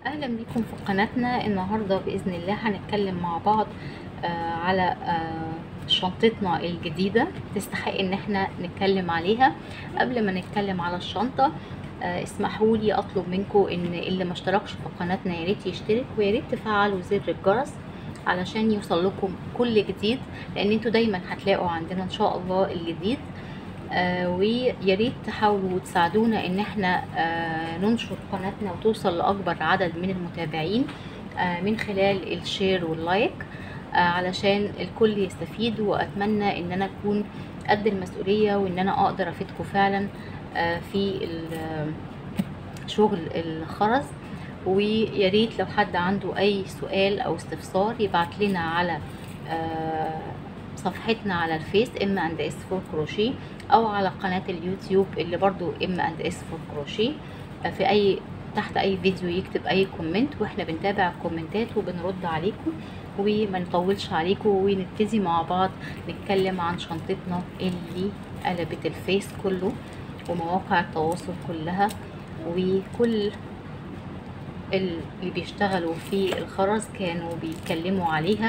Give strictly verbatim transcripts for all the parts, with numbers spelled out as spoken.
اهلا بيكم في قناتنا. النهارده باذن الله هنتكلم مع بعض آه على آه شنطتنا الجديده تستحق ان احنا نتكلم عليها. قبل ما نتكلم على الشنطه آه اسمحوا لي اطلب منكم ان اللي ما اشتركش في قناتنا يا ريت يشترك ويا ريت تفعلوا زر الجرس علشان يوصل لكم كل جديد، لان انتوا دايما هتلاقوا عندنا ان شاء الله الجديد. آه ويا ريت تحاولوا تساعدونا ان احنا آه ننشر قناتنا وتوصل لاكبر عدد من المتابعين آه من خلال الشير واللايك آه علشان الكل يستفيد. واتمنى ان انا اكون قد المسؤولية وان انا اقدر افيدكم فعلا آه في شغل الخرز. ويا ريت لو حد عنده اي سؤال او استفسار يبعت لنا على آه صفحتنا على الفيس ام اند اس فور كروشيه او على قناة اليوتيوب اللي برضو ام اند اس فور كروشيه. في اي تحت اي فيديو يكتب اي كومنت واحنا بنتابع الكومنتات وبنرد عليكم وما نطولش عليكم ونبتدي مع بعض نتكلم عن شنطتنا اللي قلبت الفيس كله ومواقع التواصل كلها وكل اللي بيشتغلوا في الخرز كانوا بيتكلموا عليها.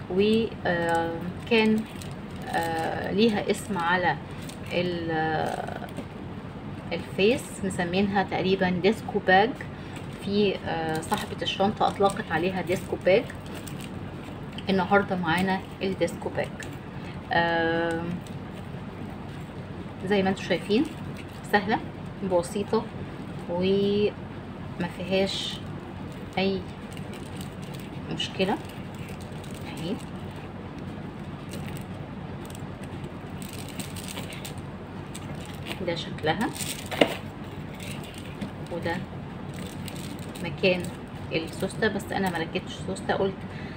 وكان ليها اسم على الفيس مسمينها تقريبا ديسكو باج. في صاحبة الشنطة اطلقت عليها ديسكو باج. النهاردة معانا الديسكو باج زي ما انتم شايفين، سهلة بسيطة وما فيهاش اي مشكلة. اهي ده شكلها وده مكان السوستة، بس انا ما ركبتش سوستة، قلت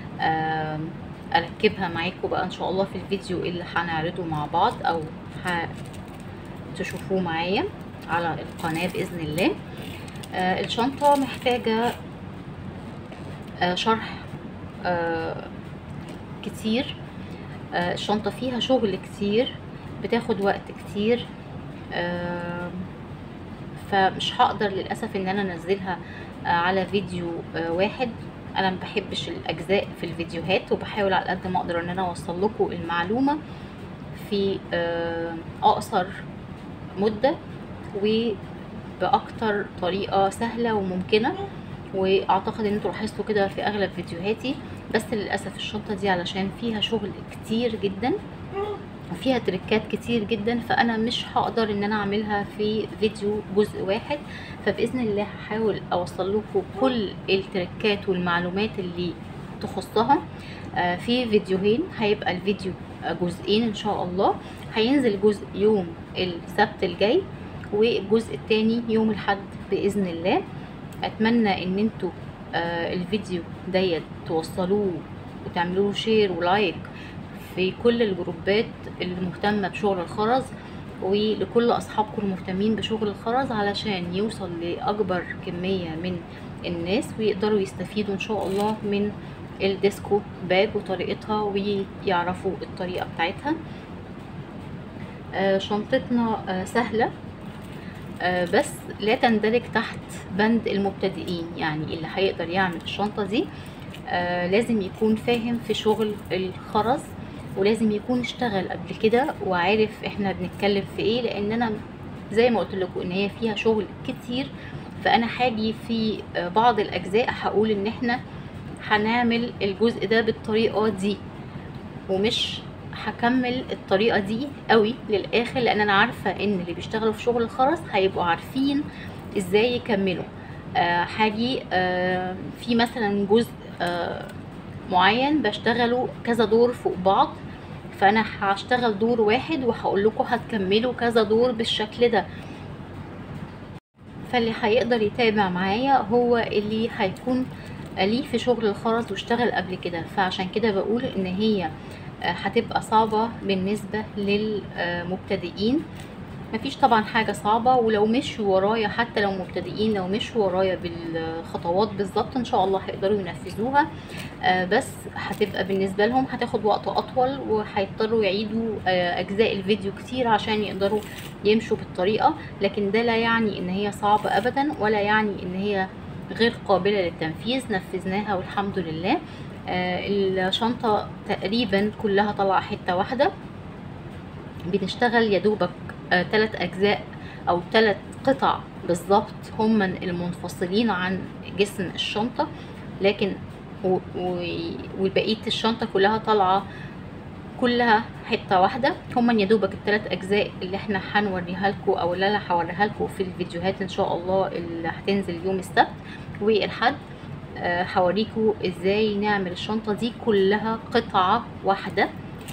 اركبها معاكم بقى ان شاء الله في الفيديو اللي هنعرضه مع بعض او هتشوفوه معايا على القناة باذن الله. آه الشنطة محتاجة آه شرح آه كتير. آه الشنطة فيها شغل كتير بتاخد وقت كتير، آه فمش هقدر للأسف ان انا انزلها آه على فيديو آه واحد. انا ما بحبش الاجزاء في الفيديوهات وبحاول على قد ما اقدر ان انا اوصل لكم المعلومة في آه اقصر مدة وبأكتر طريقة سهلة وممكنة. واعتقد ان انتوا لاحظتوا كده في اغلب فيديوهاتي، بس للاسف الشنطه دي علشان فيها شغل كتير جدا وفيها تريكات كتير جدا فانا مش هقدر ان انا اعملها في فيديو جزء واحد. فباذن الله هحاول اوصل لكم كل التريكات والمعلومات اللي تخصها في فيديوهين. هيبقى الفيديو جزئين ان شاء الله، هينزل جزء يوم السبت الجاي والجزء التاني يوم الاحد باذن الله. اتمنى ان انتوا آه الفيديو ديت توصلوه وتعملوا له شير ولايك في كل الجروبات اللي مهتمه بشغل الخرز ولكل اصحابكم المهتمين بشغل الخرز علشان يوصل لاكبر كميه من الناس ويقدروا يستفيدوا ان شاء الله من الديسكو باج وطريقتها ويعرفوا الطريقه بتاعتها. آه شنطتنا آه سهله آه بس لا تندرج تحت بند المبتدئين، يعني اللي هيقدر يعمل الشنطة دي آه لازم يكون فاهم في شغل الخرز ولازم يكون اشتغل قبل كده وعارف احنا بنتكلم في ايه، لان انا زي ما قلت لكم ان هي فيها شغل كتير. فانا هاجي في آه بعض الاجزاء هقول ان احنا هنعمل الجزء ده بالطريقة دي ومش هكمل الطريقه دي قوي للاخر، لان انا عارفه ان اللي بيشتغلوا في شغل الخرز هيبقوا عارفين ازاي يكملوا. هاجي آه آه في مثلا جزء آه معين بشتغله كذا دور فوق بعض، فانا هشتغل دور واحد وهقول لكم هتكملوا كذا دور بالشكل ده. فاللي هيقدر يتابع معايا هو اللي هيكون ليه في شغل الخرز واشتغل قبل كده. فعشان كده بقول ان هي هتبقى صعبة بالنسبة للمبتدئين. مفيش طبعا حاجة صعبة، ولو مشوا ورايا حتى لو مبتدئين لو مشوا ورايا بالخطوات بالظبط ان شاء الله هيقدروا ينفذوها. بس هتبقى بالنسبة لهم هتاخد وقت اطول وهيضطروا يعيدوا اجزاء الفيديو كتير عشان يقدروا يمشوا بالطريقة. لكن ده لا يعني ان هي صعبة ابدا ولا يعني ان هي غير قابلة للتنفيذ، نفذناها والحمد لله. آه الشنطة تقريبا كلها طالعة حتة واحدة. بنشتغل يا دوبك آه تلات اجزاء او تلات قطع بالظبط هم المنفصلين عن جسم الشنطة، لكن وبقية الشنطة كلها طالعة كلها حته واحده. هما يا دوبك الثلاث اجزاء اللي احنا هنوريها لكم او اللي انا هوريها لكم في الفيديوهات ان شاء الله اللي هتنزل يوم السبت والحد. أه هوريكم ازاي نعمل الشنطه دي كلها قطعه واحده،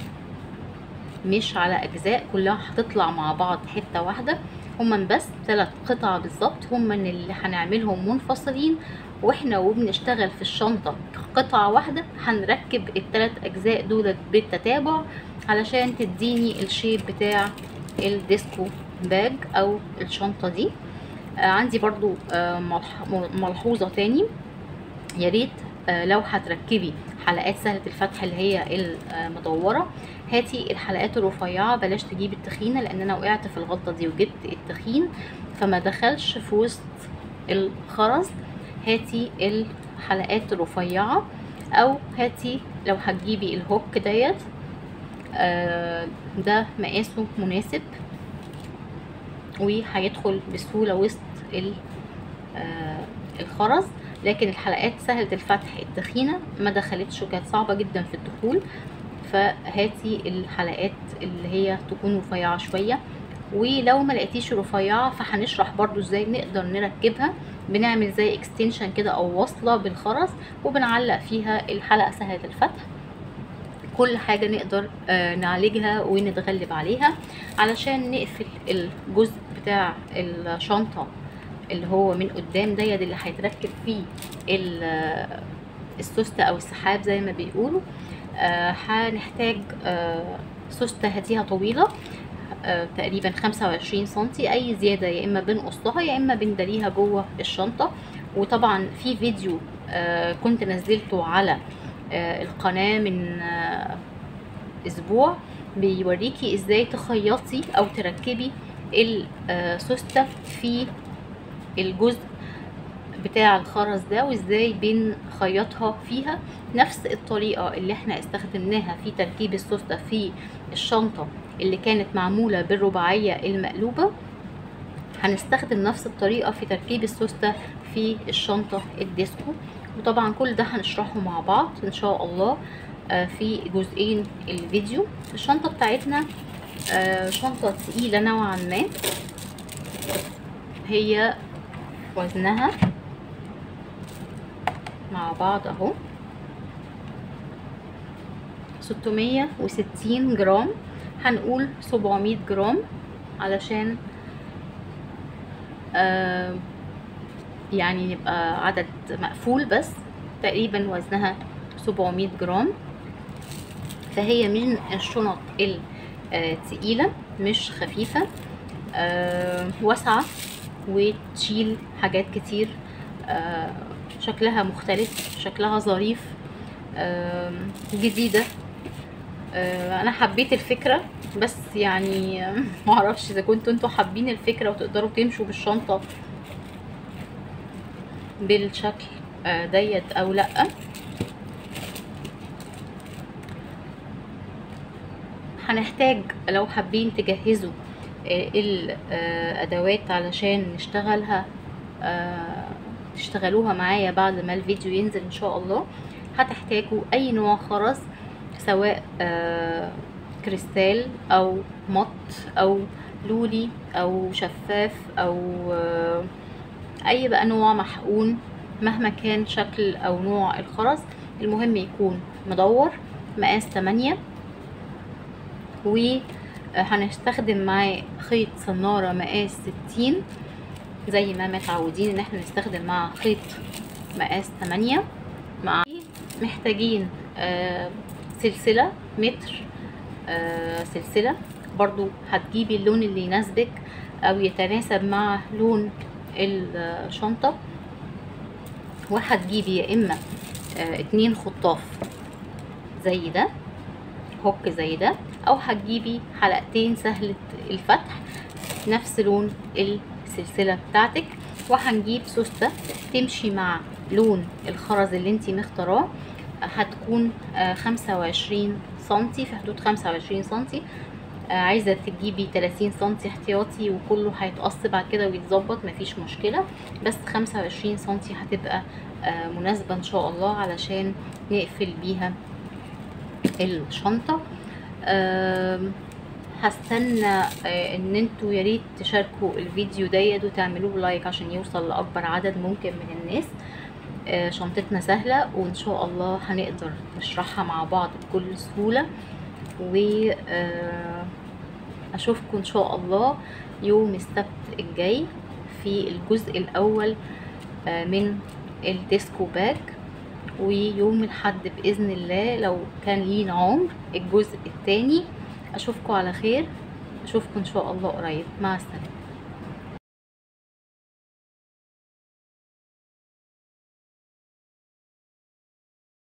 مش على اجزاء، كلها هتطلع مع بعض حته واحده. هما بس ثلاث قطع بالظبط هما اللي هنعملهم منفصلين، واحنا وبنشتغل في الشنطة قطعة واحدة هنركب الثلاث اجزاء دول بالتتابع علشان تديني الشيب بتاع الديسكو باج او الشنطة دي. آه عندي برضو آه ملحوظة تاني، يا ريت آه لو هتركبي حلقات سهلة الفتح اللي هي المدورة، هاتي الحلقات الرفيعة، بلاش تجيب التخينة، لان انا وقعت في الغلطة دي وجبت التخين فما دخلش في وسط الخرز. هاتي الحلقات الرفيعة، او هاتي لو هتجيبي الهوك ديت آه ده مقاسه مناسب وهيدخل بسهولة وسط آه الخرز. لكن الحلقات سهلة الفتح التخينة ما دخلتش وكانت صعبة جدا في الدخول، فهاتي الحلقات اللي هي تكون رفيعة شوية. ولو ما لقيتيش رفيعة فهنشرح برضو ازاي نقدر نركبها. بنعمل زي اكستنشن كده او وصلة بالخرز وبنعلق فيها الحلقة سهلة الفتح. كل حاجة نقدر آه نعالجها ونتغلب عليها علشان نقفل الجزء بتاع الشنطة اللي هو من قدام ده اللي هيتركب فيه السوستة او السحاب زي ما بيقولوا. آه هنحتاج آه سوستة هاتيها طويلة آه تقريبا خمسة وعشرين سنتي، اي زيادة يا اما بنقصها يا اما بنداريها جوه الشنطة. وطبعا في فيديو آه كنت نزلته على آه القناة من آه اسبوع بيوريكي ازاي تخيطي او تركبي السوستة في الجزء بتاع الخرز ده وازاي بنخيطها فيها. نفس الطريقة اللي احنا استخدمناها في تركيب السوستة في الشنطة اللي كانت معمولة بالرباعية المقلوبة، هنستخدم نفس الطريقة في تركيب السوستة في الشنطة الديسكو. وطبعا كل ده هنشرحه مع بعض ان شاء الله في جزئين الفيديو. الشنطة بتاعتنا شنطة تقيلة نوعا ما، هي وزنها مع بعض اهو ستمية وستين جرام، هنقول سبعمية جرام علشان آه يعني نبقى عدد مقفول، بس تقريبا وزنها سبعمية جرام. فهي من الشنط التقيلة مش خفيفة، آه واسعة وتشيل حاجات كتير. آه شكلها مختلف، شكلها ظريف، آه جديدة. آه انا حبيت الفكرة، بس يعني معرفش اذا كنتوا انتوا حابين الفكرة وتقدروا تمشوا بالشنطة بالشكل آه ديت او لا. هنحتاج لو حابين تجهزوا الادوات علشان نشتغلها تشتغلوها معايا بعد ما الفيديو ينزل ان شاء الله. هتحتاجوا اي نوع خرز، سواء كريستال او مط او لولي او شفاف او اي بقى نوع محقون، مهما كان شكل او نوع الخرز، المهم يكون مدور مقاس تمانية. وهنستخدم معاه خيط صنارة مقاس ستين زي ما متعودين ان احنا نستخدم مع خيط مقاس تمانية. مع محتاجين آه سلسلة متر، آه سلسلة برضو هتجيبي اللون اللي يناسبك او يتناسب مع لون الشنطة، وهتجيبي يا اما آه اتنين خطاف زي ده، هوك زي ده، او هتجيبي حلقتين سهلة الفتح نفس لون السلسلة بتاعتك. وهنجيب سوستة تمشي مع لون الخرز اللي انتي مختاراه. هتكون خمسة وعشرين سنتي، في حدود خمسة وعشرين سنتي. عايزة تجيبي تلاتين سنتي احتياطي وكله هيتقص بعد كده ويتظبط، مفيش مشكلة، بس خمسة وعشرين سنتي هتبقى مناسبة ان شاء الله علشان نقفل بيها الشنطة. هستنى ان انتوا يا ريت تشاركوا الفيديو ديت وتعملوه لايك عشان يوصل لاكبر عدد ممكن من الناس. شنطتنا سهلة وان شاء الله هنقدر نشرحها مع بعض بكل سهولة، واشوفكم ان شاء الله يوم السبت الجاي في الجزء الاول من الديسكو باج، ويوم الحد باذن الله لو كان لينا عمر الجزء الثاني. اشوفكم على خير، اشوفكم ان شاء الله قريب، مع السلامه.